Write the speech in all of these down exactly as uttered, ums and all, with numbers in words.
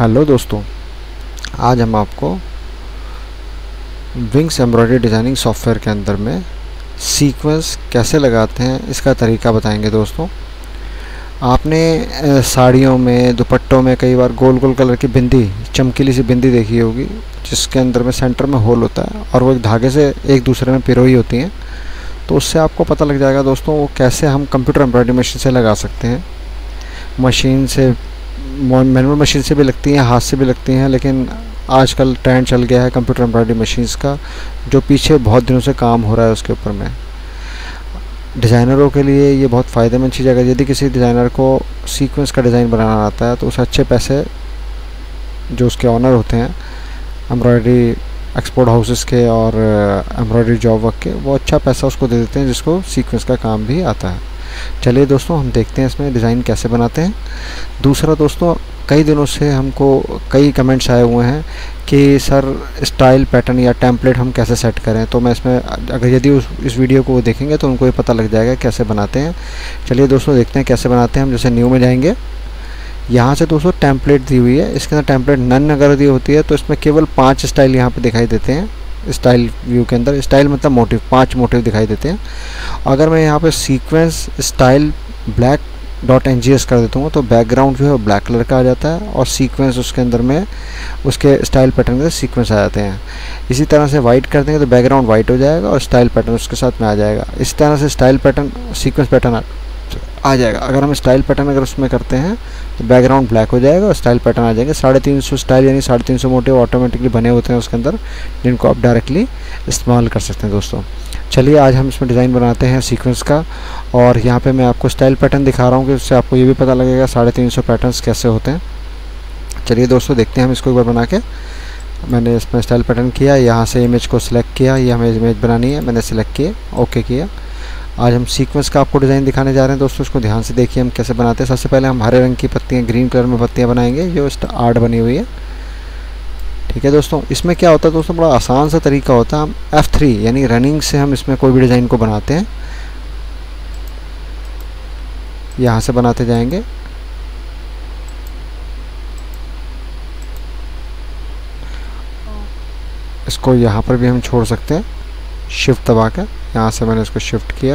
Hello दोस्तों, आज हम आपको विंग्स एम्ब्रॉयडरी डिज़ाइनिंग सॉफ्टवेयर के अंदर में सीक्वेंस कैसे लगाते हैं इसका तरीका बताएंगे। दोस्तों, आपने साड़ियों में, दुपट्टों में कई बार गोल गोल कलर की बिंदी, चमकीली सी बिंदी देखी होगी, जिसके अंदर में सेंटर में होल होता है और वो एक धागे से एक दूसरे में पिरोई होती हैं। तो उससे आपको पता लग जाएगा दोस्तों वो कैसे हम कंप्यूटर एम्ब्रॉयडरी मशीन से लगा सकते हैं। मशीन से, मैनुअल मशीन से भी लगती हैं, हाथ से भी लगती हैं, लेकिन आजकल ट्रेंड चल गया है कंप्यूटर एम्ब्रॉयडरी मशीन्स का, जो पीछे बहुत दिनों से काम हो रहा है उसके ऊपर में। डिज़ाइनरों के लिए ये बहुत फ़ायदेमंद चीज़ है। यदि किसी डिज़ाइनर को सीक्वेंस का डिज़ाइन बनाना आता है तो उसे अच्छे पैसे, जो उसके ऑनर होते हैं एम्ब्रॉयडरी एक्सपोर्ट हाउसेस के और एम्ब्रॉयडरी जॉब वर्क के, वो अच्छा पैसा उसको दे देते हैं जिसको सीक्वेंस का काम भी आता है। चलिए दोस्तों, हम देखते हैं इसमें डिज़ाइन कैसे बनाते हैं। दूसरा दोस्तों, कई दिनों से हमको कई कमेंट्स आए हुए हैं कि सर स्टाइल पैटर्न या टेम्पलेट हम कैसे सेट करें। तो मैं इसमें, अगर यदि उस इस वीडियो को देखेंगे तो उनको ये पता लग जाएगा कैसे बनाते हैं। चलिए दोस्तों, देखते हैं कैसे बनाते हैं। हम जैसे न्यू में जाएंगे, यहाँ से दोस्तों टेम्पलेट दी हुई है, इसके अंदर टेम्पलेट नन अगर दी होती है तो इसमें केवल पाँच स्टाइल यहाँ पे दिखाई देते हैं। स्टाइल व्यू के अंदर स्टाइल मतलब मोटिव, पांच मोटिव दिखाई देते हैं। अगर मैं यहाँ पे sequence style black dot N G S कर देता हूँ तो बैकग्राउंड जो है वो ब्लैक कलर का आ जाता है और सीक्वेंस उसके अंदर में, उसके स्टाइल पैटर्न के सीक्वेंस आ जाते हैं। इसी तरह से वाइट कर देंगे तो बैकग्राउंड वाइट हो जाएगा और स्टाइल पैटर्न उसके साथ में आ जाएगा। इस तरह से स्टाइल पैटर्न, सीक्वेंस पैटर्न आ जाएगा। अगर हम स्टाइल पैटर्न अगर उसमें करते हैं तो बैकग्राउंड ब्लैक हो जाएगा और स्टाइल पैटर्न आ जाएंगे। साढ़े तीन सौ स्टाइल यानी साढ़े तीन सौ मोटिव ऑटोमेटिकली बने होते हैं उसके अंदर, जिनको आप डायरेक्टली इस्तेमाल कर सकते हैं। दोस्तों चलिए, आज हम इसमें डिज़ाइन बनाते हैं सीक्वेंस का, और यहाँ पे मैं आपको स्टाइल पैटर्न दिखा रहा हूँ कि उससे आपको ये भी पता लगेगा साढ़े तीन सौ पैटर्न्स कैसे होते हैं। चलिए दोस्तों, देखते हैं हम इसको एक बार बना के। मैंने इसमें स्टाइल पैटर्न किया, यहाँ से इमेज को सिलेक्ट किया, ये हमें इमेज बनानी है, मैंने सिलेक्ट किया, ओके किया। आज हम सीक्वेंस का आपको डिज़ाइन दिखाने जा रहे हैं। दोस्तों इसको ध्यान से देखिए हम कैसे बनाते हैं। सबसे पहले हम हरे रंग की पत्तियाँ, ग्रीन कलर में पत्तियाँ बनाएंगे, जो आर्ट बनी हुई है। ठीक है दोस्तों, इसमें क्या होता है दोस्तों, बड़ा आसान सा तरीका होता है। हम एफ थ्री यानी रनिंग से हम इसमें कोई भी डिज़ाइन को बनाते हैं। यहाँ से बनाते जाएंगे, इसको यहाँ पर भी हम छोड़ सकते हैं शिफ्ट दबा कर। यहाँ से मैंने इसको शिफ्ट किया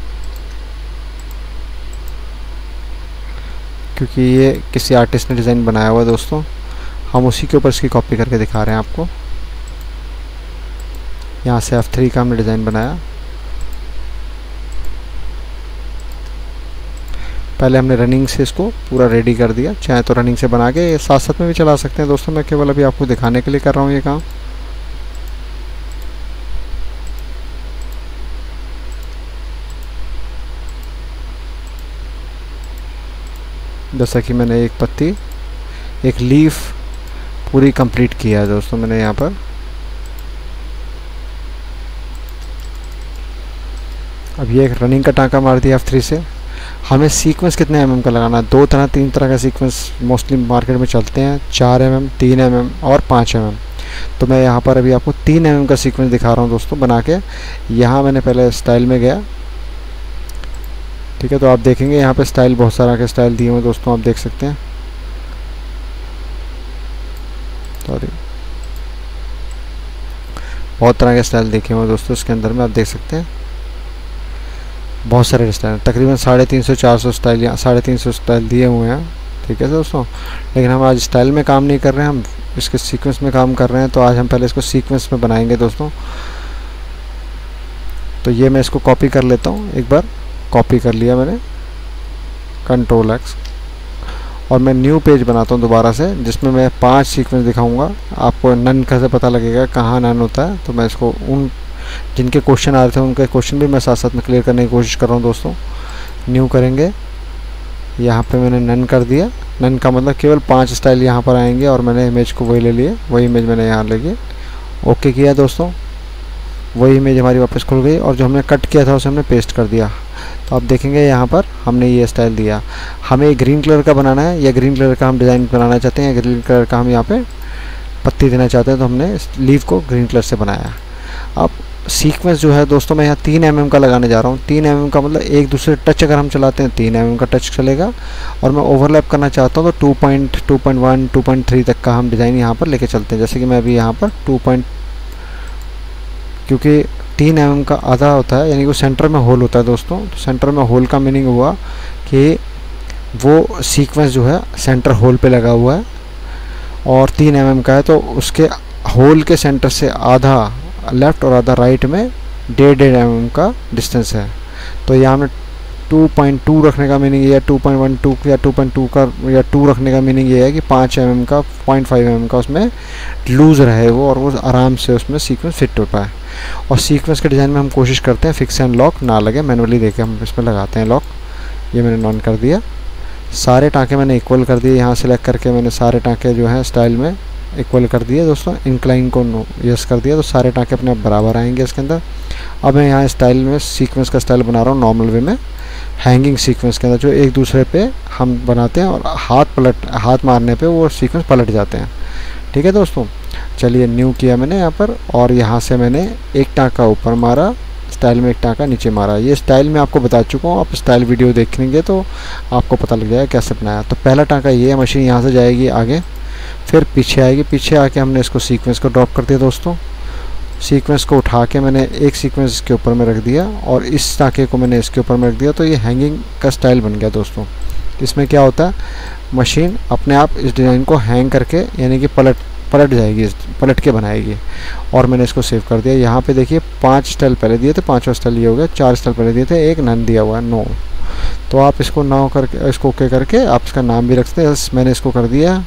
क्योंकि ये किसी आर्टिस्ट ने डिज़ाइन बनाया हुआ है। दोस्तों हम उसी के ऊपर इसकी कॉपी करके दिखा रहे हैं आपको। यहाँ से एफ थ्री का हमने डिज़ाइन बनाया। पहले हमने रनिंग से इसको पूरा रेडी कर दिया। चाहे तो रनिंग से बना के साथ साथ में भी चला सकते हैं दोस्तों, मैं केवल अभी आपको दिखाने के लिए कर रहा हूँ ये काम। जैसा कि मैंने एक पत्ती, एक लीफ पूरी कंप्लीट किया है दोस्तों मैंने यहाँ पर। अब ये एक रनिंग का टाँका मार दिया एफ थ्री से। हमें सीक्वेंस कितने एम एम का लगाना है? दो तरह तीन तरह का सीक्वेंस मोस्टली मार्केट में चलते हैं, चार एम एम, तीन एम एम और पाँच एम एम। तो मैं यहाँ पर अभी आपको तीन एम एम का सीक्वेंस दिखा रहा हूँ दोस्तों बना के। यहाँ मैंने पहले स्टाइल में गया, ठीक है। तो आप देखेंगे यहाँ पे स्टाइल, बहुत सारा के स्टाइल दिए हुए हैं दोस्तों, आप देख सकते हैं। सॉरी, बहुत तरह के स्टाइल देखे हुए दोस्तों इसके अंदर में, आप देख सकते हैं बहुत सारे स्टाइल, तकरीबन साढ़े तीन सौ चार सौ स्टाइल या साढ़े तीन सौ स्टाइल दिए हुए हैं। ठीक है दोस्तों, लेकिन हम आज स्टाइल में काम नहीं कर रहे हैं, हम इसके सीक्वेंस में काम कर रहे हैं। तो आज हम पहले इसको सीक्वेंस में बनाएंगे दोस्तों। तो ये मैं इसको कॉपी कर लेता हूँ, एक बार कॉपी कर लिया मैंने, कंट्रोल एक्स, और मैं न्यू पेज बनाता हूँ दोबारा से, जिसमें मैं पांच सीक्वेंस दिखाऊंगा। आपको नन का से पता लगेगा कहाँ नन होता है। तो मैं इसको, उन जिनके क्वेश्चन आ रहे थे उनके क्वेश्चन भी मैं साथ साथ में क्लियर करने की कोशिश कर रहा हूँ दोस्तों। न्यू करेंगे, यहाँ पे मैंने नन कर दिया। नन का मतलब केवल पाँच स्टाइल यहाँ पर आएंगे और मैंने इमेज को वही ले लिए, वही इमेज मैंने यहाँ ले लिए, ओके किया दोस्तों। वही इमेज हमारी वापस खुल गई और जो हमने कट किया था उसे हमने पेस्ट कर दिया। तो आप देखेंगे यहाँ पर हमने ये स्टाइल दिया। हमें ग्रीन कलर का बनाना है या ग्रीन कलर का हम डिज़ाइन बनाना चाहते हैं, या ग्रीन कलर का हम यहाँ पे पत्ती देना चाहते हैं, तो हमने इस लीफ को ग्रीन कलर से बनाया। अब सीक्वेंस जो है दोस्तों मैं यहाँ तीन एम एम का लगाने जा रहा हूँ। तीन एम एम का मतलब एक दूसरे टच अगर हम चलाते हैं तीन एम एम का टच चलेगा, और मैं ओवरलैप करना चाहता हूँ तो two point two point one two point three तक का हम डिज़ाइन यहाँ पर लेके चलते हैं। जैसे कि मैं अभी यहाँ पर टू पॉइंट, क्योंकि तीन एम एम का आधा होता है, यानी कि सेंटर में होल होता है दोस्तों। तो सेंटर में होल का मीनिंग हुआ कि वो सीक्वेंस जो है सेंटर होल पे लगा हुआ है, और तीन एम एम का है तो उसके होल के सेंटर से आधा लेफ़्ट और आधा राइट में डेढ़ डेढ़ एम एम का डिस्टेंस है। तो यहाँ हमने टू पॉइंट टू रखने का मीनिंग ये है, टू पॉइंट वन टू या टू पॉइंट टू का या टू रखने का मीनिंग ये है कि पाँच एम एम का पॉइंट फाइव एम एम का उसमें लूज़ रहे वो, और वो आराम से उसमें सीक्वेंस फिट हो पाए। और सीक्वेंस के डिज़ाइन में हम कोशिश करते हैं फिक्स एंड लॉक ना लगे, मैनुअली देके हम इसमें लगाते हैं लॉक। ये मैंने ऑन कर दिया। सारे टाँके मैंने इक्वल कर दिए, यहाँ सेलेक्ट करके मैंने सारे टाँके जो हैं स्टाइल में इक्वल कर दिए दोस्तों। इंक्लाइन को नो यस कर दिया, तो सारे टाँके अपने बराबर आएंगे इसके अंदर। अब मैं यहाँ स्टाइल में सीक्वेंस का स्टाइल बना रहा हूँ नॉर्मल वे में, हैंगिंग सीक्वेंस के अंदर, जो एक दूसरे पे हम बनाते हैं और हाथ पलट हाथ मारने पे वो सीक्वेंस पलट जाते हैं। ठीक है दोस्तों, चलिए न्यू किया मैंने यहाँ पर, और यहाँ से मैंने एक टाँका ऊपर मारा, स्टाइल में एक टाँका नीचे मारा। ये स्टाइल में आपको बता चुका हूँ, आप स्टाइल वीडियो देखेंगे तो आपको पता लग जाएगा कैसे बनाया। तो पहला टाँका ये है, मशीन यहाँ से जाएगी आगे, फिर पीछे आएगी, पीछे आके हमने इसको सीक्वेंस को ड्रॉप कर दिया दोस्तों। सीक्वेंस को उठा के मैंने एक सीक्वेंस इसके ऊपर में रख दिया, और इस टाँके को मैंने इसके ऊपर में रख दिया। तो ये हैंगिंग का स्टाइल बन गया दोस्तों। इसमें क्या होता है, मशीन अपने आप इस डिज़ाइन को हैंग करके, यानी कि पलट पलट जाएगी, पलट के बनाएगी। और मैंने इसको सेव कर दिया। यहाँ पे देखिए पांच स्टाइल पहले दिए थे, पांचवा स्टाइल ये हो गया, चार स्टाइल पहले दिए थे, एक नन दिया हुआ है नो। तो आप इसको नाउ करके, इसको ओके करके आप इसका नाम भी रख सकते हैं। मैंने इसको कर दिया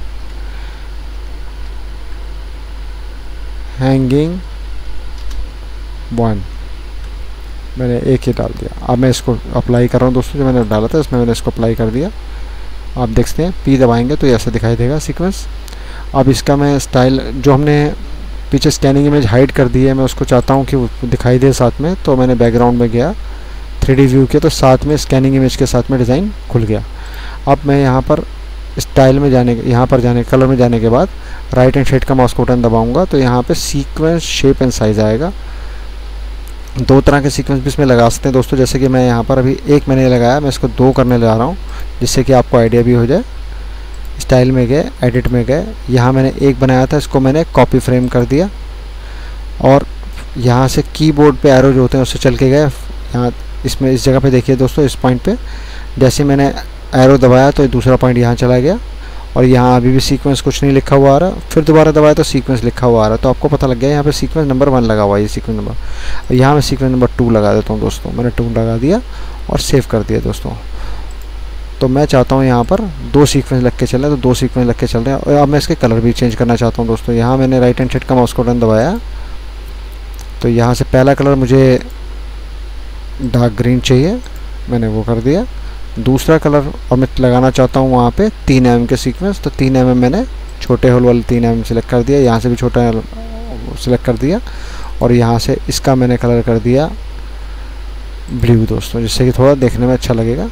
हैंगिंग वन, मैंने एक ही डाल दिया। अब मैं इसको अप्लाई कर रहा हूँ दोस्तों, जो मैंने डाला था इसमें मैंने इसको अप्लाई कर दिया। आप देख सकते हैं पी दबाएंगे तो ऐसा दिखाई देगा सीक्वेंस। अब इसका मैं स्टाइल, जो हमने पीछे स्कैनिंग इमेज हाइड कर दी है, मैं उसको चाहता हूँ कि वो दिखाई दे साथ में। तो मैंने बैकग्राउंड में गया, थ्री डी व्यू किया, तो साथ में स्कैनिंग इमेज के साथ में डिज़ाइन खुल गया। अब मैं यहाँ पर स्टाइल में जाने यहाँ पर जाने कलर में जाने के बाद राइट हैंड साइड का माउस बटन दबाऊंगा तो यहाँ पे सीक्वेंस शेप एंड साइज़ आएगा। दो तरह के सीक्वेंस भी इसमें लगा सकते हैं दोस्तों, जैसे कि मैं यहाँ पर अभी एक मैंने लगाया, मैं इसको दो करने जा रहा हूँ जिससे कि आपको आइडिया भी हो जाए। स्टाइल में गए, एडिट में गए, यहाँ मैंने एक बनाया था, इसको मैंने कॉपी फ्रेम कर दिया, और यहाँ से कीबोर्ड पे एरो जो होते हैं उससे चल के गए यहाँ इसमें, इस जगह पे देखिए दोस्तों, इस पॉइंट पे जैसे मैंने एरो दबाया तो दूसरा पॉइंट यहाँ चला गया, और यहाँ अभी भी सीक्वेंस कुछ नहीं लिखा हुआ आ रहा। फिर दोबारा दबाया तो सीक्वेंस लिखा हुआ आ रहा है, तो आपको पता लग गया यहाँ पे सीक्वेंस नंबर वन लगा हुआ है, ये सीक्वेंस नंबर। यहाँ मैं सीक्वेंस नंबर टू लगा देता हूँ दोस्तों, मैंने टू लगा दिया और सेव कर दिया दोस्तों। तो मैं चाहता हूँ यहाँ पर दो सीक्वेंस लग के चल रहे हैं, तो दो सीक्वेंस लग के चल रहे हैं। और अब मैं इसके कलर भी चेंज करना चाहता हूँ दोस्तों। यहाँ मैंने राइट हैंड साइड का माउस बटन दबाया, तो यहाँ से पहला कलर मुझे डार्क ग्रीन चाहिए, मैंने वो कर दिया। दूसरा कलर और मैं लगाना चाहता हूँ वहाँ पे तीन एम एम के सीक्वेंस, तो तीन एम एम मैंने छोटे होल वाले तीन एम एम सेलेक्ट कर दिया, यहाँ से भी छोटा सेलेक्ट कर दिया, और यहाँ से इसका मैंने कलर कर दिया ब्लू दोस्तों, जिससे कि थोड़ा देखने में अच्छा लगेगा।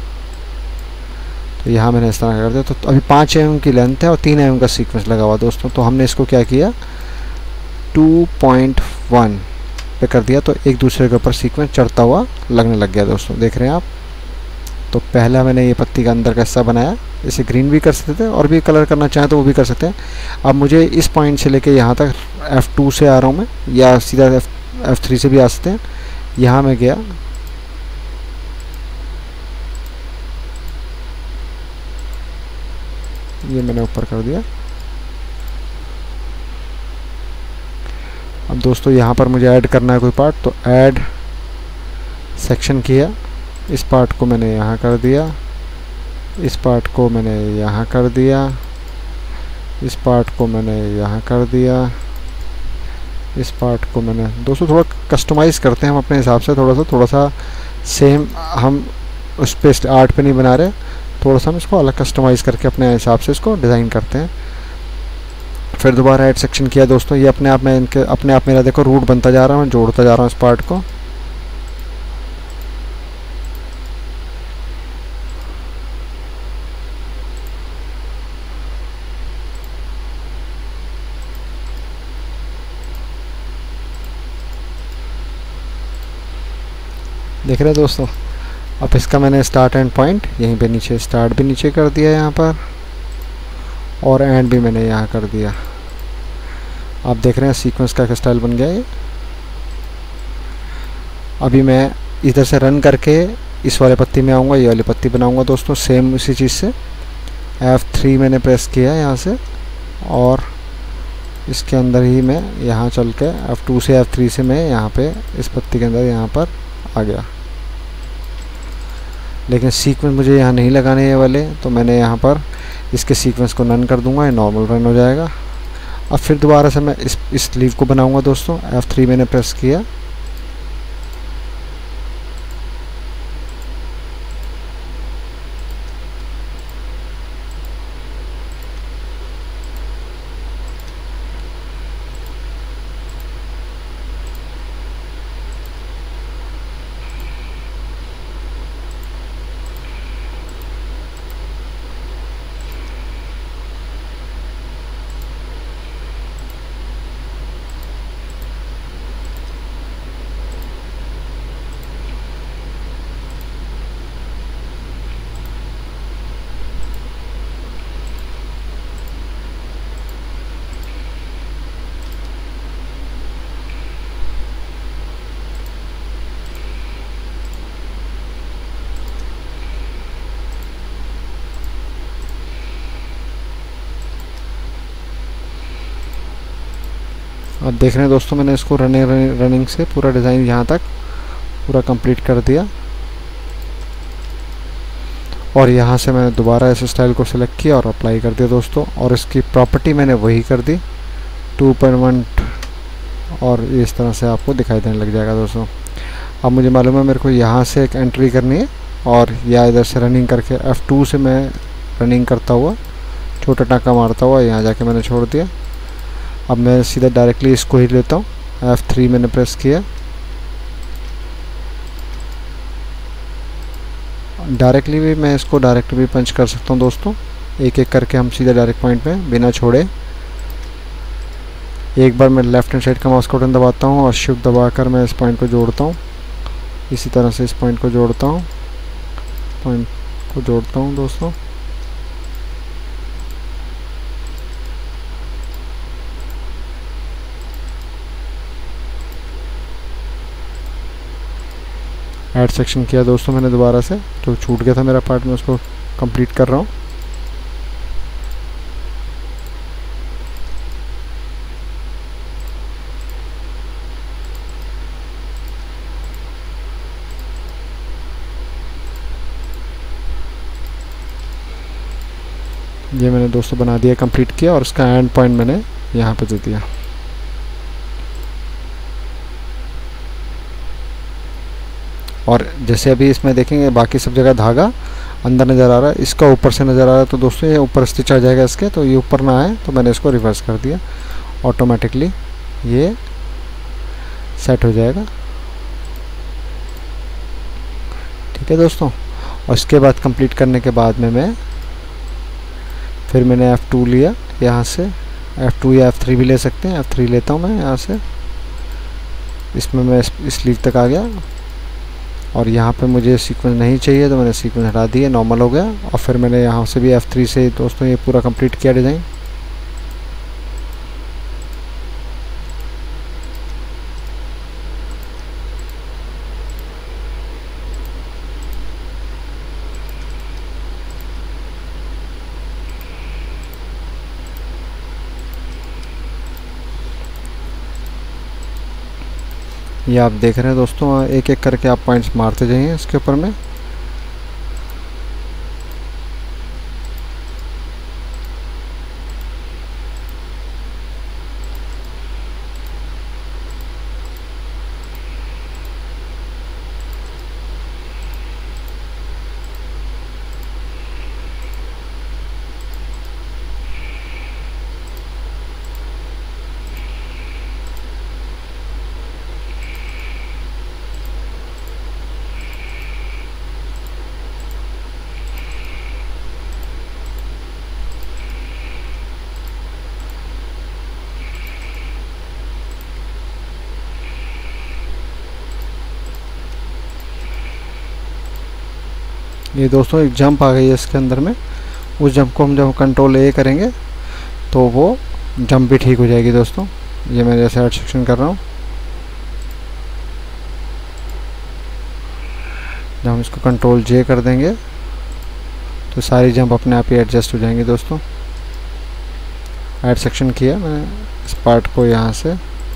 तो यहाँ मैंने इस तरह कर दिया। तो अभी पाँच एम एम की लेंथ है और तीन एम एम का सीक्वेंस लगा हुआ दोस्तों। तो हमने इसको क्या किया, टू पॉइंट वन पे कर दिया, तो एक दूसरे के ऊपर सीक्वेंस चढ़ता हुआ लगने लग गया दोस्तों, देख रहे हैं आप। तो पहला मैंने ये पत्ती का अंदर का हिस्सा बनाया, इसे ग्रीन भी कर सकते थे और भी कलर करना चाहें तो वो भी कर सकते हैं। अब मुझे इस पॉइंट से लेके यहाँ तक एफ़ टू से आ रहा हूँ मैं, या सीधा एफ एफ थ्री से भी आ सकते हैं। यहाँ मैं गया, ये मैंने ऊपर कर दिया। अब दोस्तों यहाँ पर मुझे ऐड करना है कोई पार्ट, तो ऐड सेक्शन किया, इस पार्ट को मैंने यहाँ कर दिया, इस पार्ट को मैंने यहाँ कर दिया, इस पार्ट को मैंने यहाँ कर दिया, इस पार्ट को मैंने दोस्तों थोड़ा कस्टमाइज़ करते हैं हम अपने हिसाब से, थोड़ा सा थोड़ा सा सेम हम उस पर आर्ट पे नहीं बना रहे, थोड़ा सा हम इसको अलग कस्टमाइज़ करके अपने हिसाब से इसको डिज़ाइन करते हैं। फिर दोबारा ऐड सेक्शन किया दोस्तों, ये अपने आप में इनके अपने आप मेरा देखो रूट बनता जा रहा है, मैं जोड़ता जा रहा हूँ इस पार्ट को। देख रहे हैं दोस्तों। अब इसका मैंने स्टार्ट एंड पॉइंट यहीं पे नीचे, स्टार्ट भी नीचे कर दिया यहाँ पर और एंड भी मैंने यहाँ कर दिया। आप देख रहे हैं सीक्वेंस का स्टाइल बन गया ये। अभी मैं इधर से रन करके इस वाले पत्ती में आऊँगा, ये वाली पत्ती बनाऊँगा दोस्तों सेम उसी चीज़ से। एफ़ थ्री मैंने प्रेस किया यहाँ से और इसके अंदर ही मैं यहाँ चल के एफ़ टू से एफ़ थ्री से मैं यहाँ पे इस पत्ती के अंदर यहाँ पर आ गया। लेकिन सीक्वेंस मुझे यहाँ नहीं लगाने ये वाले, तो मैंने यहाँ पर इसके सीक्वेंस को नन कर दूंगा, ये नॉर्मल रन हो जाएगा। अब फिर दोबारा से मैं इस इस लीव को बनाऊंगा दोस्तों। एफ़ थ्री मैंने प्रेस किया, अब देख रहे हैं दोस्तों मैंने इसको रनिंग रनिंग से पूरा डिज़ाइन यहाँ तक पूरा कंप्लीट कर दिया। और यहाँ से मैंने दोबारा इस स्टाइल को सिलेक्ट किया और अप्लाई कर दिया दोस्तों। और इसकी प्रॉपर्टी मैंने वही कर दी टू पॉइंट वन, और इस तरह से आपको दिखाई देने लग जाएगा दोस्तों। अब मुझे मालूम है मेरे को यहाँ से एक एंट्री करनी है और या इधर से रनिंग करके एफ़ टू से मैं रनिंग करता हुआ छोटा टाँका मारता हुआ यहाँ जाके मैंने छोड़ दिया। अब मैं सीधा डायरेक्टली इसको ही लेता हूँ, एफ़ थ्री मैंने प्रेस किया, डायरेक्टली भी मैं इसको डायरेक्ट भी पंच कर सकता हूँ दोस्तों। एक एक करके हम सीधा डायरेक्ट पॉइंट में बिना छोड़े, एक बार मैं लेफ्ट हैंड साइड का माउस बटन दबाता हूँ और शिफ्ट दबाकर मैं इस पॉइंट को जोड़ता हूँ। इसी तरह से इस पॉइंट को जोड़ता हूँ, पॉइंट को जोड़ता हूँ दोस्तों। ऐड सेक्शन किया दोस्तों मैंने दोबारा से, जो छूट गया था मेरा पार्ट में उसको कंप्लीट कर रहा हूँ। ये मैंने दोस्तों बना दिया, कंप्लीट किया और उसका एंड पॉइंट मैंने यहाँ पे दे दिया। और जैसे अभी इसमें देखेंगे बाकी सब जगह धागा अंदर नज़र आ रहा है, इसका ऊपर से नज़र आ रहा है, तो दोस्तों ये ऊपर स्टिच आ जाएगा इसके, तो ये ऊपर ना आए तो मैंने इसको रिवर्स कर दिया, ऑटोमेटिकली ये सेट हो जाएगा। ठीक है दोस्तों। और इसके बाद कंप्लीट करने के बाद में मैं फिर मैंने एफ़ टू लिया यहाँ से, एफ़ टू या एफ़ थ्री भी ले सकते हैं, एफ़ थ्री लेता हूँ मैं यहाँ से। इसमें मैं इस स्लीव तक आ गया और यहाँ पे मुझे सीक्वेंस नहीं चाहिए तो मैंने सीक्वेंस हटा दिया, नॉर्मल हो गया। और फिर मैंने यहाँ से भी एफ़ थ्री से दोस्तों ये पूरा कंप्लीट किया डिज़ाइन। ये आप देख रहे हैं दोस्तों, एक एक करके आप पॉइंट्स मारते जाइए इसके ऊपर में। ये दोस्तों एक जंप आ गई है इसके अंदर में। उस जंप को हम जब कंट्रोल ए करेंगे तो वो जंप भी ठीक हो जाएगी दोस्तों। ये मैं जैसे ऐड सेक्शन कर रहा हूँ, जब हम इसको कंट्रोल जे कर देंगे तो सारी जंप अपने आप ही एडजस्ट हो जाएंगी दोस्तों। ऐड सेक्शन किया मैंने इस पार्ट को यहाँ से,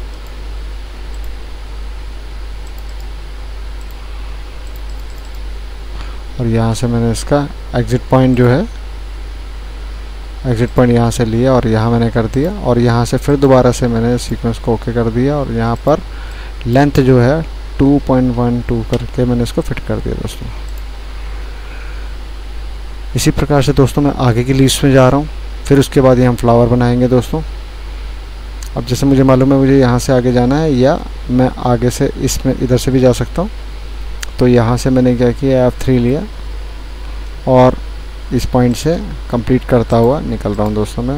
और यहाँ से मैंने इसका एग्ज़िट पॉइंट जो है, एग्ज़िट पॉइंट यहाँ से लिया और यहाँ मैंने कर दिया, और यहाँ से फिर दोबारा से मैंने सीक्वेंस को ओके कर दिया, और यहाँ पर लेंथ जो है टू पॉइंट वन टू करके मैंने इसको फिट कर दिया दोस्तों। इसी प्रकार से दोस्तों मैं आगे की लीव्स में जा रहा हूँ, फिर उसके बाद ये हम फ्लावर बनाएंगे दोस्तों। अब जैसे मुझे मालूम है मुझे यहाँ से आगे जाना है, या मैं आगे से इसमें इधर से भी जा सकता हूँ। तो यहाँ से मैंने क्या किया, एफ थ्री लिया और इस पॉइंट से कंप्लीट करता हुआ निकल रहा हूँ दोस्तों मैं।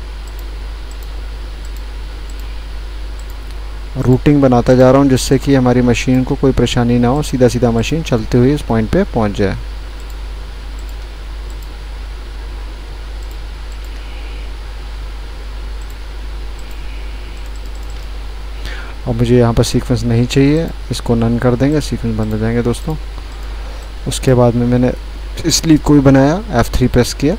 रूटिंग बनाता जा रहा हूँ जिससे कि हमारी मशीन को कोई परेशानी ना हो, सीधा सीधा मशीन चलती हुई इस पॉइंट पे पहुँच जाए। और मुझे यहाँ पर सीक्वेंस नहीं चाहिए, इसको नन कर देंगे, सीक्वेंस बंद हो जाएंगे दोस्तों। उसके बाद में मैंने इसलिए कोई बनाया, एफ थ्री प्रेस किया,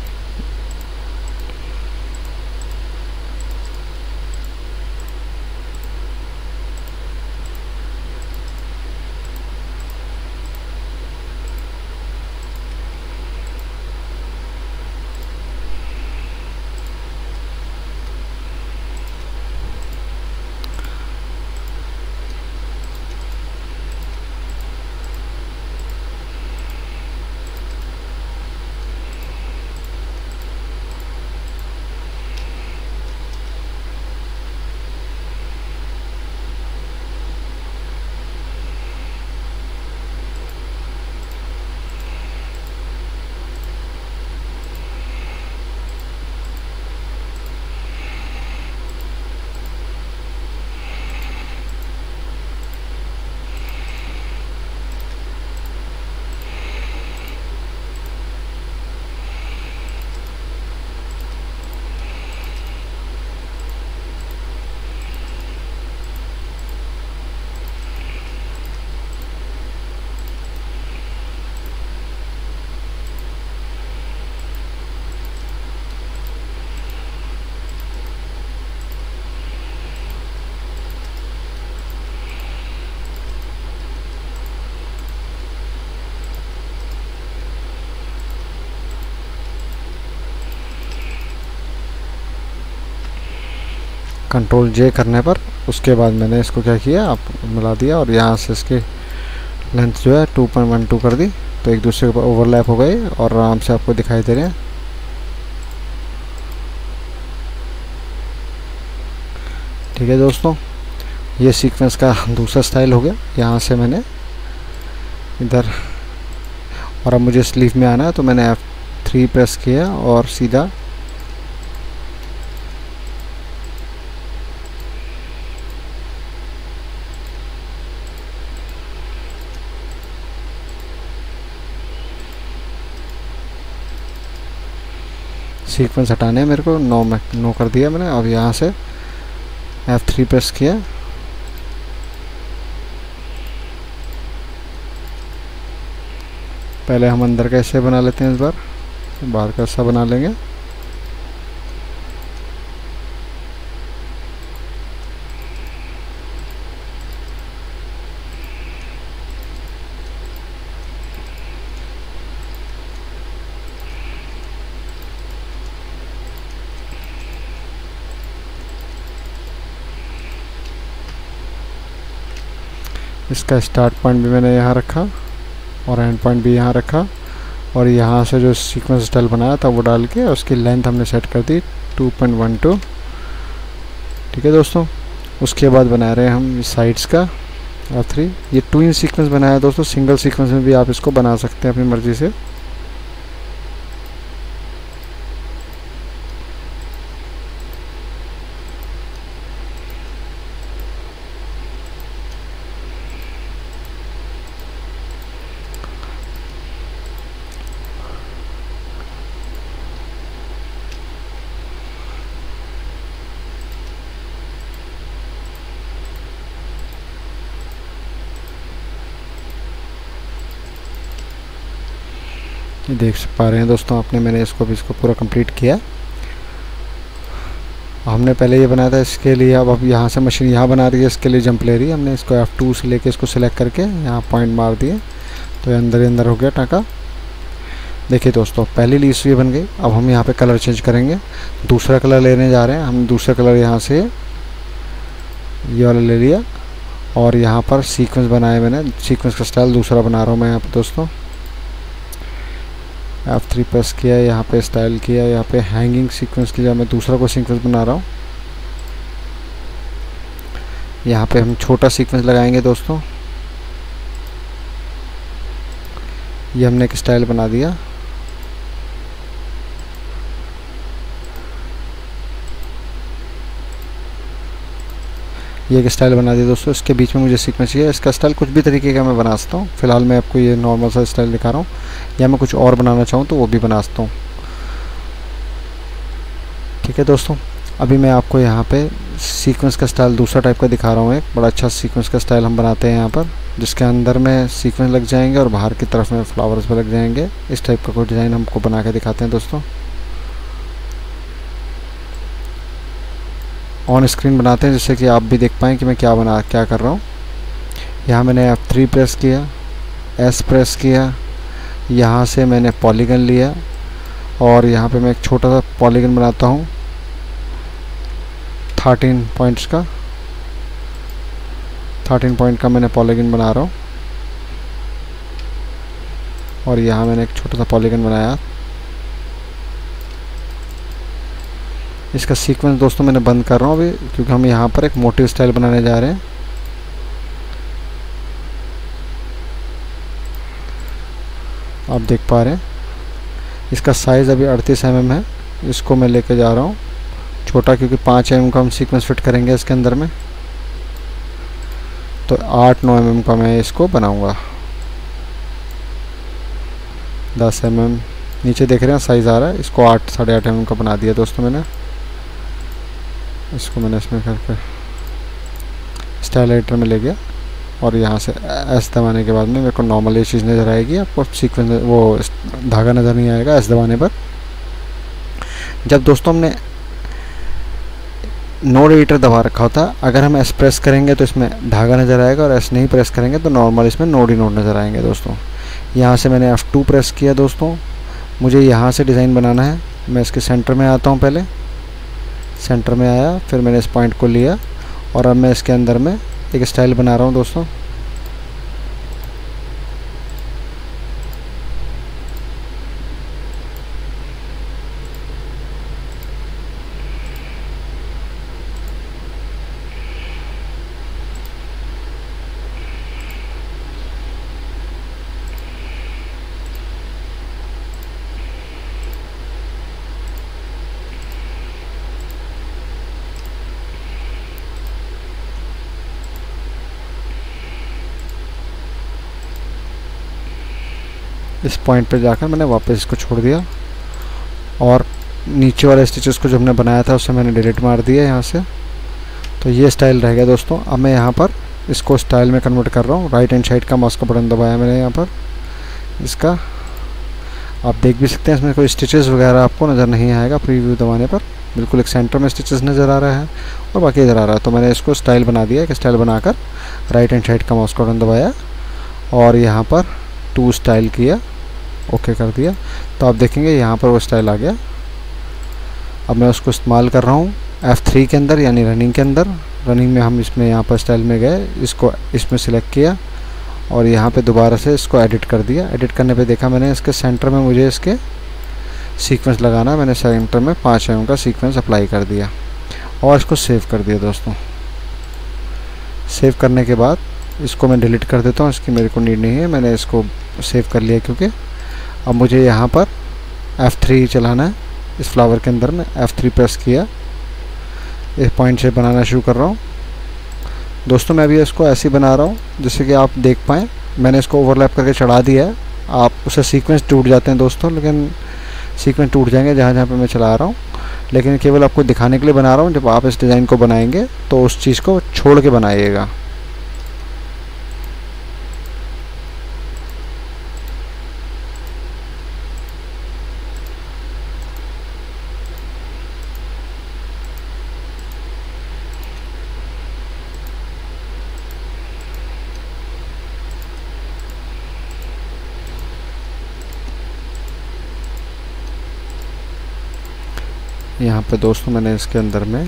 कंट्रोल जे करने पर। उसके बाद मैंने इसको क्या किया, आप मिला दिया, और यहाँ से इसकी लेंथ जो है टू पॉइंट वन टू कर दी, तो एक दूसरे के ऊपर ओवरलैप हो गए और आराम से आपको दिखाई दे रहे हैं। ठीक है दोस्तों, ये सीक्वेंस का दूसरा स्टाइल हो गया। यहाँ से मैंने इधर, और अब मुझे स्लीव में आना है तो मैंने एफ थ्री प्रेस किया और सीधा सीक्वेंस हटाने मेरे को नो में नो कर दिया मैंने। अब यहाँ से एफ थ्री प्रेस किया, पहले हम अंदर का ऐसे बना लेते हैं, इस बार बाहर का ऐसा बना लेंगे। इसका स्टार्ट पॉइंट भी मैंने यहाँ रखा और एंड पॉइंट भी यहाँ रखा, और यहाँ से जो सीक्वेंस स्टाइल बनाया था वो डाल के उसकी लेंथ हमने सेट कर दी टू पॉइंट वन टू। ठीक है दोस्तों, उसके बाद बना रहे हैं हम साइड्स का एफ थ्री। ये टू इन सीक्वेंस बनाया दोस्तों, सिंगल सीक्वेंस में भी आप इसको बना सकते हैं अपनी मर्ज़ी से। ये देख पा रहे हैं दोस्तों आपने, मैंने इसको भी इसको पूरा कंप्लीट किया। हमने पहले ये बनाया था इसके लिए, अब अब यहाँ से मशीन यहाँ बना रही है, इसके लिए जंप ले रही है। हमने इसको एफ टू से लेके इसको सिलेक्ट करके यहाँ पॉइंट मार दिए तो ये अंदर ही अंदर हो गया टाँका। देखिए दोस्तों पहली लीस ये बन गई। अब हम यहाँ पे कलर चेंज करेंगे, दूसरा कलर लेने जा रहे हैं हम। दूसरा कलर यहाँ से ये वाला ले लिया और यहाँ पर सीक्वेंस बनाया मैंने, सीक्वेंस का स्टाइल दूसरा बना रहा हूँ मैं यहाँ पे दोस्तों। एफ थ्री प्रेस किया, यहाँ पे स्टाइल किया, यहाँ पे हैंगिंग सीक्वेंस की जगह मैं दूसरा को सीक्वेंस बना रहा हूँ। यहाँ पे हम छोटा सीक्वेंस लगाएंगे दोस्तों। ये हमने एक स्टाइल बना दिया। ये एक स्टाइल बना दिया दोस्तों। इसके बीच में मुझे सीक्वेंस चाहिए। इसका स्टाइल कुछ भी तरीके का मैं बना सकता हूँ। फिलहाल मैं आपको ये नॉर्मल सा स्टाइल दिखा रहा हूँ, या मैं कुछ और बनाना चाहूँ तो वो भी बना सकता हूँ। ठीक है दोस्तों, अभी मैं आपको यहाँ पे सीक्वेंस का स्टाइल दूसरा टाइप का दिखा रहा हूँ। एक बड़ा अच्छा सीक्वेंस का स्टाइल हम बनाते हैं यहाँ पर, जिसके अंदर में सीक्वेंस लग जाएंगे और बाहर की तरफ में फ्लावर्स भी लग जाएंगे। इस टाइप का कोई डिज़ाइन हमको बना के दिखाते हैं दोस्तों। ऑन स्क्रीन बनाते हैं जिससे कि आप भी देख पाएँ कि मैं क्या बना क्या कर रहा हूँ। यहाँ मैंने एफ थ्री प्रेस किया, एस प्रेस किया, यहाँ से मैंने पॉलीगन लिया और यहाँ पे मैं एक छोटा सा पॉलीगन बनाता हूँ थर्टीन पॉइंट्स का। थर्टीन पॉइंट का मैंने पॉलीगन बना रहा हूँ और यहाँ मैंने एक छोटा सा पॉलीगन बनाया। इसका सीक्वेंस दोस्तों मैंने बंद कर रहा हूँ अभी, क्योंकि हम यहाँ पर एक मोटिव स्टाइल बनाने जा रहे हैं। आप देख पा रहे हैं इसका साइज़ अभी अड़तीस एम एम है। इसको मैं लेके जा रहा हूँ छोटा, क्योंकि पाँच एम एम का हम सीक्वेंस फिट करेंगे इसके अंदर में, तो आठ नौ एम एम का मैं इसको बनाऊँगा। दस एम एम नीचे देख रहे हैं साइज़ आ रहा है। इसको आठ साढ़े आठ एम एम का बना दिया दोस्तों मैंने। इसको मैंने इसमें करके स्टाइल एडिटर में ले गया और यहाँ से एस दबाने के बाद में मेरे को नॉर्मल ये चीज़ नज़र आएगी। आपको सीक्वेंस वो धागा नज़र नहीं आएगा एस दबाने पर। जब दोस्तों हमने नोड एडिटर दबा रखा होता, अगर हम एस प्रेस करेंगे तो इसमें धागा नज़र आएगा और एस नहीं प्रेस करेंगे तो नॉर्मल इसमें नोड ही नोड नज़र आएंगे दोस्तों। यहाँ से मैंने एफ टू प्रेस किया दोस्तों। मुझे यहाँ से डिज़ाइन बनाना है। मैं इसके सेंटर में आता हूँ, पहले सेंटर में आया, फिर मैंने इस पॉइंट को लिया और अब मैं इसके अंदर में एक स्टाइल बना रहा हूँ दोस्तों। इस पॉइंट पे जाकर मैंने वापस इसको छोड़ दिया और नीचे वाले स्टिचेस को जो हमने बनाया था उसे मैंने डिलीट मार दिया यहाँ से। तो ये स्टाइल रह गया दोस्तों। अब मैं यहाँ पर इसको स्टाइल में कन्वर्ट कर रहा हूँ। राइट हैंड साइड का माउस का बटन दबाया मैंने यहाँ पर। इसका आप देख भी सकते हैं, इसमें कोई स्टिचेस वगैरह आपको नज़र नहीं आएगा प्रीव्यू दबाने पर। बिल्कुल एक सेंटर में स्टिचेस नज़र आ रहा है और बाकी इधर आ रहा है। तो मैंने इसको स्टाइल बना दिया। एक स्टाइल बनाकर राइट हैंड साइड का माउस का बटन दबाया और यहाँ पर टू स्टाइल किया, ओके कर दिया। तो आप देखेंगे यहाँ पर वो स्टाइल आ गया। अब मैं उसको इस्तेमाल कर रहा हूँ एफ थ्री के अंदर, यानी रनिंग के अंदर। रनिंग में हम इसमें यहाँ पर स्टाइल में गए, इसको इसमें सिलेक्ट किया और यहाँ पे दोबारा से इसको एडिट कर दिया। एडिट करने पे देखा मैंने इसके सेंटर में मुझे इसके सीक्वेंस लगाना है। मैंने सेंटर में पाँच एम एम का सीक्वेंस अप्लाई कर दिया और इसको सेव कर दिया दोस्तों। सेव करने के बाद इसको मैं डिलीट कर देता हूँ, इसकी मेरे को नीड नहीं है। मैंने इसको सेव कर लिया क्योंकि अब मुझे यहाँ पर एफ थ्री चलाना है। इस फ्लावर के अंदर में एफ थ्री प्रेस किया, इस पॉइंट से बनाना शुरू कर रहा हूँ दोस्तों। मैं अभी इसको ऐसे ही बना रहा हूँ जिससे कि आप देख पाएँ। मैंने इसको ओवरलैप करके चढ़ा दिया है। आप उससे सीक्वेंस टूट जाते हैं दोस्तों, लेकिन सीक्वेंस टूट जाएंगे जहाँ जहाँ पे मैं चला रहा हूँ, लेकिन केवल आपको दिखाने के लिए बना रहा हूँ। जब आप इस डिज़ाइन को बनाएंगे तो उस चीज़ को छोड़ के बनाइएगा। यहाँ पे दोस्तों मैंने इसके अंदर में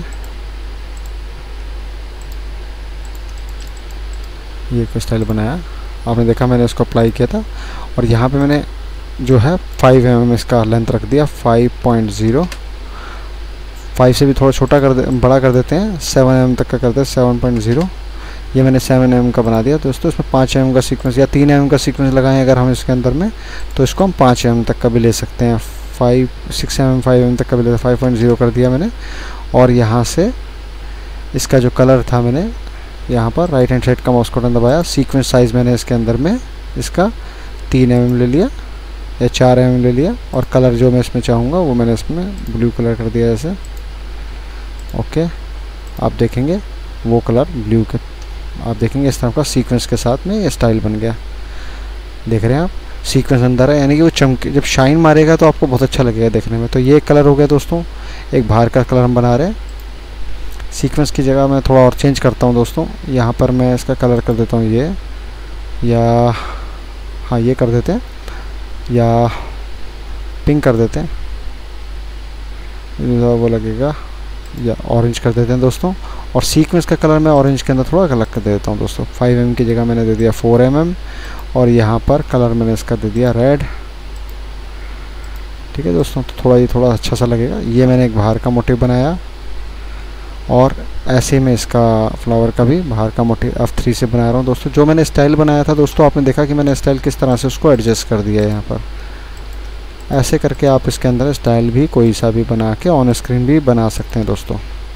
ये एक स्टाइल बनाया, आपने देखा मैंने इसको अप्लाई किया था। और यहाँ पे मैंने जो है फाइव एम एम इसका लेंथ रख दिया, फाइव पॉइंट ज़ीरो। फाइव से भी थोड़ा छोटा कर दे बड़ा कर देते हैं, सेवन एम एम तक का करते हैं, सेवन पॉइंट ज़ीरो। ये मैंने सेवन एम एम का बना दिया दोस्तों। इसमें पाँच एम एम का सीक्वेंस या तीन एम एम का सीक्वेंस लगाएं अगर हम इसके अंदर में, तो इसको हम पाँच एम एम तक का भी ले सकते हैं। Five six M M five M M तक का भी ले, फाइव पॉइंट ज़ीरो कर दिया मैंने। और यहाँ से इसका जो कलर था मैंने यहाँ पर राइट हैंड साइड का माउस बटन दबाया, सीक्वेंस साइज़ मैंने इसके अंदर में इसका तीन एम एम ले लिया या चार एम एम ले लिया। और कलर जो मैं इसमें चाहूँगा वो मैंने इसमें ब्लू कलर कर दिया ऐसे। ओके, आप देखेंगे वो कलर ब्लू के, आप देखेंगे इस तरह का सीक्वेंस के साथ में ये स्टाइल बन गया। देख रहे हैं आप, सीक्वेंस अंदर है, यानी कि वो चमके, जब शाइन मारेगा तो आपको बहुत अच्छा लगेगा देखने में। तो ये एक कलर हो गया दोस्तों, एक बाहर का कलर हम बना रहे हैं। सीक्वेंस की जगह मैं थोड़ा और चेंज करता हूँ दोस्तों, यहाँ पर मैं इसका कलर कर देता हूँ ये, या हाँ ये कर देते हैं, या पिंक कर देते हैं, वो लगेगा, या ऑरेंज कर देते हैं दोस्तों। और सीक्वेंस का कलर मैं ऑरेंज के अंदर थोड़ा अलग कर देता हूँ दोस्तों। फाइव एम एम की जगह मैंने दे दिया फोर एम एम, और यहाँ पर कलर मैंने इसका दे दिया रेड। ठीक है दोस्तों, तो थोड़ा ये थोड़ा अच्छा सा लगेगा। ये मैंने एक बाहर का मोटिव बनाया, और ऐसे में इसका फ्लावर का भी बाहर का मोटिव एफ थ्री से बना रहा हूँ दोस्तों। जो मैंने स्टाइल बनाया था दोस्तों, आपने देखा कि मैंने स्टाइल किस तरह से उसको एडजस्ट कर दिया है यहाँ पर। ऐसे करके आप इसके अंदर स्टाइल भी कोई सा भी बना के ऑन स्क्रीन भी बना सकते हैं दोस्तों।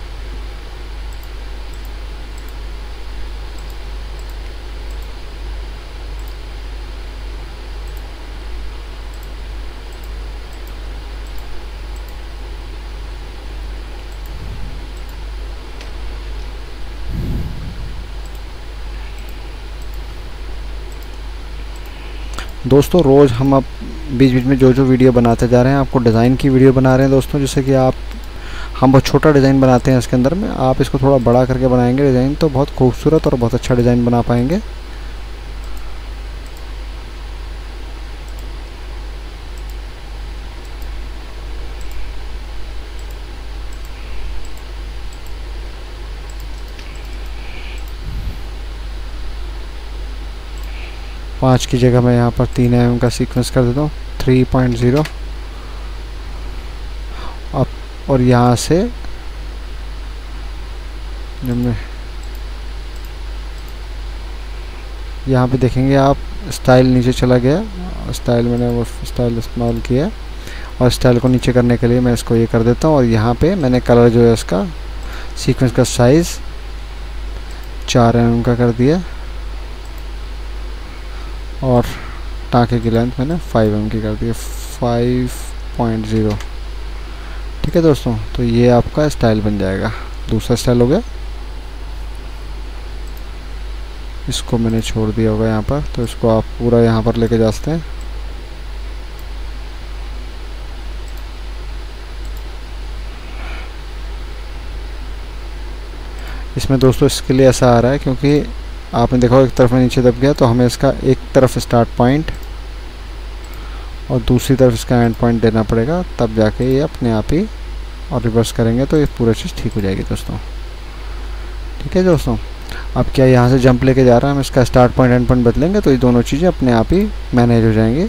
दोस्तों रोज़ हम अब बीच बीच में जो जो वीडियो बनाते जा रहे हैं, आपको डिज़ाइन की वीडियो बना रहे हैं दोस्तों। जैसे कि आप हम बहुत छोटा डिज़ाइन बनाते हैं इसके अंदर में, आप इसको थोड़ा बड़ा करके बनाएंगे डिज़ाइन, तो बहुत खूबसूरत और बहुत अच्छा डिज़ाइन बना पाएंगे। पाँच की जगह मैं यहाँ पर तीन एम एम का सीक्वेंस कर देता हूँ, थ्री पॉइंट ज़ीरो। अब और यहाँ से जब मैं यहाँ पे देखेंगे आप, स्टाइल नीचे चला गया, स्टाइल मैंने वो स्टाइल इस्तेमाल किया, और स्टाइल को नीचे करने के लिए मैं इसको ये कर देता हूँ। और यहाँ पे मैंने कलर जो है इसका सीक्वेंस का साइज़ चार एम एम का कर दिया, और टाँके की लेंथ मैंने फाइव एम एम की कर दी है, फाइव पॉइंट ज़ीरो। ठीक है दोस्तों, तो ये आपका स्टाइल बन जाएगा। दूसरा स्टाइल हो गया, इसको मैंने छोड़ दिया होगा यहाँ पर, तो इसको आप पूरा यहाँ पर लेके जा सकते हैं। इसमें दोस्तों इसके लिए ऐसा आ रहा है क्योंकि आपने देखा एक तरफ में नीचे दब गया, तो हमें इसका एक तरफ स्टार्ट पॉइंट और दूसरी तरफ इसका एंड पॉइंट देना पड़ेगा, तब जाके ये अपने आप ही, और रिवर्स करेंगे तो ये पूरा चीज़ ठीक हो जाएगी दोस्तों। ठीक है दोस्तों, अब क्या यहाँ से जंप लेके जा रहा है, हम इसका स्टार्ट पॉइंट एंड पॉइंट बदलेंगे तो ये दोनों चीज़ें अपने आप ही मैनेज हो जाएंगी।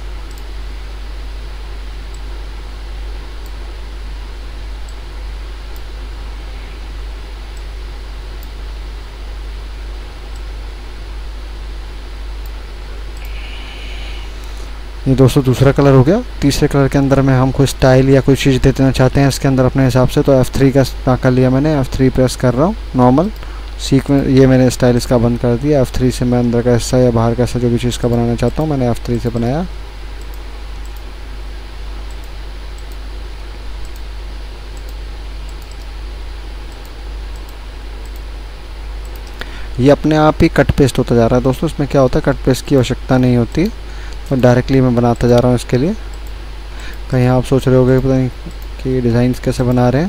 ये दोस्तों दूसरा कलर हो गया। तीसरे कलर के अंदर में हम कोई स्टाइल या कोई चीज़ देना चाहते हैं इसके अंदर अपने हिसाब से, तो एफ थ्री का कर लिया मैंने, एफ थ्री प्रेस कर रहा हूँ नॉर्मल सीक्वेंस। ये मैंने स्टाइल इसका बंद कर दिया। एफ थ्री से मैं अंदर का हिस्सा या बाहर का हिस्सा जो भी चीज़ का बनाना चाहता हूँ मैंने एफ थ्री से बनाया। ये अपने आप ही कट पेस्ट होता जा रहा है दोस्तों। इसमें क्या होता है, कट पेस्ट की आवश्यकता नहीं होती, तो डायरेक्टली मैं बनाता जा रहा हूँ इसके लिए। कहीं आप सोच रहे होगे पता नहीं कि डिज़ाइंस कैसे बना रहे हैं।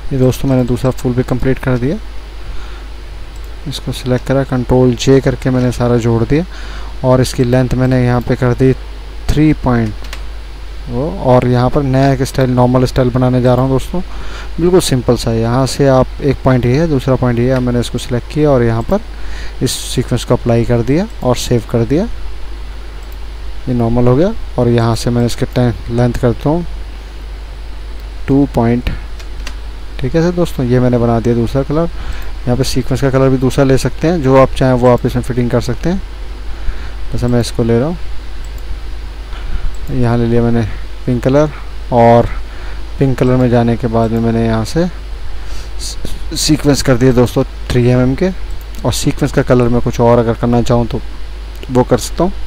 ये दोस्तों मैंने दूसरा फुल भी कंप्लीट कर दिया। इसको सिलेक्ट करा, कंट्रोल जे करके मैंने सारा जोड़ दिया और इसकी लेंथ मैंने यहाँ पे कर दी थ्री पॉइंट वो। और यहाँ पर नया एक स्टाइल नॉर्मल स्टाइल बनाने जा रहा हूँ दोस्तों, बिल्कुल सिंपल सा। यहाँ से आप एक पॉइंट ये है, दूसरा पॉइंट ये है, मैंने इसको सिलेक्ट किया और यहाँ पर इस सीक्वेंस को अप्लाई कर दिया और सेव कर दिया। ये नॉर्मल हो गया और यहाँ से मैंने इसके लेंथ करता हूँ टू पॉइंट। ठीक है सर दोस्तों, ये मैंने बना दिया दूसरा कलर। यहाँ पे सीक्वेंस का कलर भी दूसरा ले सकते हैं, जो आप चाहें वो आप इसमें फिटिंग कर सकते हैं। जैसे मैं इसको ले रहा हूँ, यहाँ ले लिया मैंने पिंक कलर और पिंक कलर में जाने के बाद में मैंने यहाँ से सीक्वेंस कर दिए दोस्तों थ्री एम एम के। और सीक्वेंस का कलर मैं कुछ और अगर करना चाहूँ तो वो कर सकता हूँ।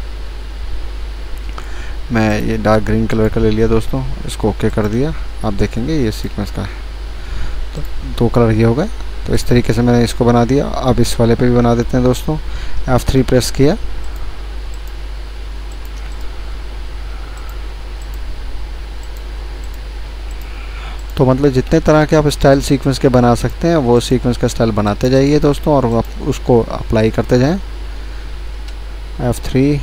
मैं ये डार्क ग्रीन कलर का ले लिया दोस्तों, इसको ओके कर दिया। आप देखेंगे ये सीक्वेंस का है, तो दो कलर ये हो गए। तो इस तरीके से मैंने इसको बना दिया। अब इस वाले पे भी बना देते हैं दोस्तों। एफ थ्री प्रेस किया, तो मतलब जितने तरह के आप स्टाइल सीक्वेंस के बना सकते हैं वो सीक्वेंस का स्टाइल बनाते जाइए दोस्तों और आप उसको अप्लाई करते जाएं। एफ थ्री,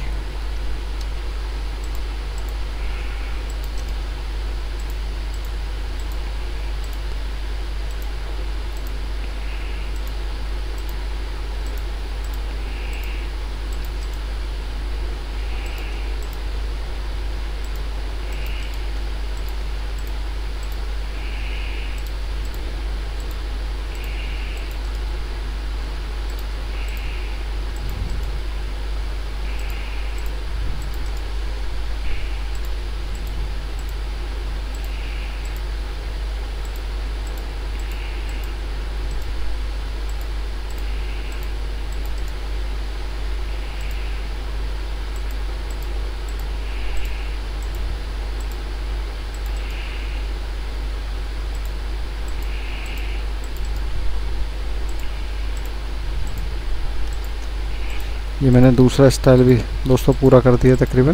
ये मैंने दूसरा स्टाइल भी दोस्तों पूरा कर दिया तकरीबन।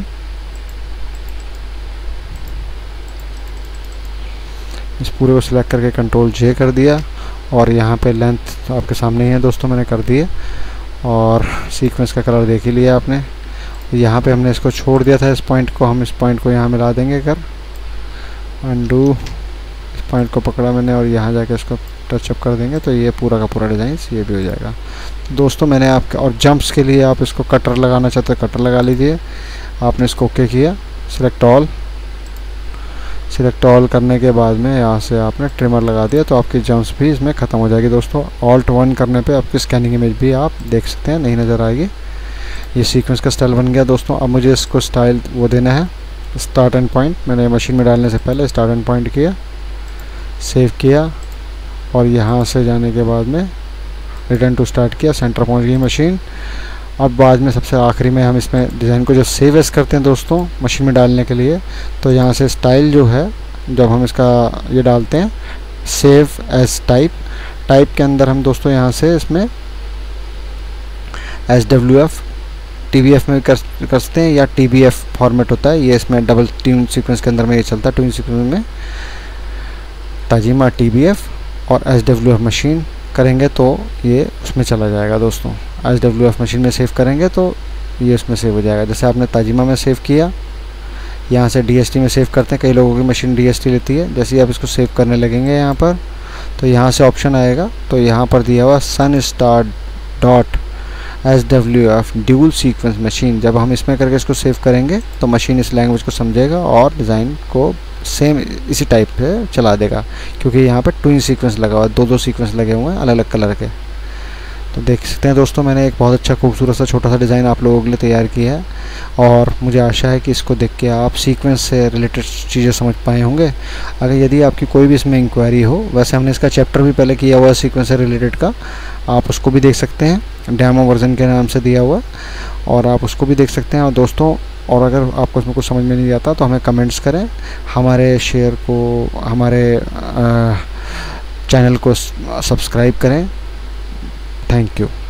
इस पूरे को सिलेक्ट करके कंट्रोल जे कर दिया और यहाँ पे लेंथ आपके सामने ही है दोस्तों, मैंने कर दिए। और सीक्वेंस का कलर देख ही लिया आपने। यहाँ पे हमने इसको छोड़ दिया था, इस पॉइंट को हम इस पॉइंट को यहाँ मिला देंगे कर अनडू। इस पॉइंट को पकड़ा मैंने और यहाँ जाके इसको टचअप कर देंगे तो ये पूरा का पूरा डिज़ाइन ये भी हो जाएगा दोस्तों। मैंने आपके और जंप्स के लिए आप इसको कटर लगाना चाहते हैं कटर लगा लीजिए। आपने इसको ओके किया, सिलेक्ट ऑल। सिलेक्ट ऑल करने के बाद में यहाँ से आपने ट्रिमर लगा दिया तो आपकी जंप्स भी इसमें ख़त्म हो जाएगी दोस्तों। ऑल्ट वन करने पे आपकी स्कैनिंग इमेज भी आप देख सकते हैं, नहीं नज़र आएगी। ये सीक्वेंस का स्टाइल बन गया दोस्तों। अब मुझे इसको स्टाइल वो देना है स्टार्ट एंड पॉइंट। मैंने मशीन में डालने से पहले स्टार्ट एंड पॉइंट किया, सेव किया और यहाँ से जाने के बाद में रिटर्न टू स्टार्ट किया, सेंटर पहुँच गई मशीन। अब बाद में सबसे आखिरी में हम इसमें डिज़ाइन को जब सेव एस करते हैं दोस्तों मशीन में डालने के लिए, तो यहाँ से स्टाइल जो है जब हम इसका ये डालते हैं सेव एस टाइप, टाइप के अंदर हम दोस्तों यहाँ से इसमें S W F T B F में कर कर सकते हैं या टी बी एफ फॉर्मेट होता है ये, इसमें डबल ट्यून सीक्वेंस के अंदर में ये चलता है। ट्यून सीक्वेंस में ताजिमा टी बी एफ और एस डब्ल्यू एफ मशीन करेंगे तो ये उसमें चला जाएगा दोस्तों। एस डब्ल्यू एफ मशीन में सेव करेंगे तो ये उसमें सेव हो जाएगा। जैसे आपने ताजिमा में सेव किया, यहाँ से डी एस टी में सेव करते हैं, कई लोगों की मशीन डी एस टी लेती है। जैसे ही आप इसको सेव करने लगेंगे यहाँ पर तो यहाँ से ऑप्शन आएगा, तो यहाँ पर दिया हुआ sun star dot S W F dual sequence machine. जब हम इसमें करके इसको सेव करेंगे तो मशीन इस लैंग्वेज को समझेगा और डिज़ाइन को सेम इसी टाइप से चला देगा, क्योंकि यहाँ पे ट्विन सीक्वेंस लगा हुआ है, दो दो सीक्वेंस लगे हुए हैं अलग अलग कलर के। तो देख सकते हैं दोस्तों मैंने एक बहुत अच्छा खूबसूरत सा छोटा सा डिज़ाइन आप लोगों के लिए तैयार किया है और मुझे आशा है कि इसको देख के आप सीक्वेंस से रिलेटेड चीज़ें समझ पाए होंगे। अगर यदि आपकी कोई भी इसमें इंक्वायरी हो, वैसे हमने इसका चैप्टर भी पहले किया हुआ है सीक्वेंस से रिलेटेड का, आप उसको भी देख सकते हैं, डेमो वर्जन के नाम से दिया हुआ और आप उसको भी देख सकते हैं। और दोस्तों और अगर आपको इसमें कुछ समझ में नहीं आता तो हमें कमेंट्स करें, हमारे शेयर को हमारे चैनल को सब्सक्राइब करें। Thank you.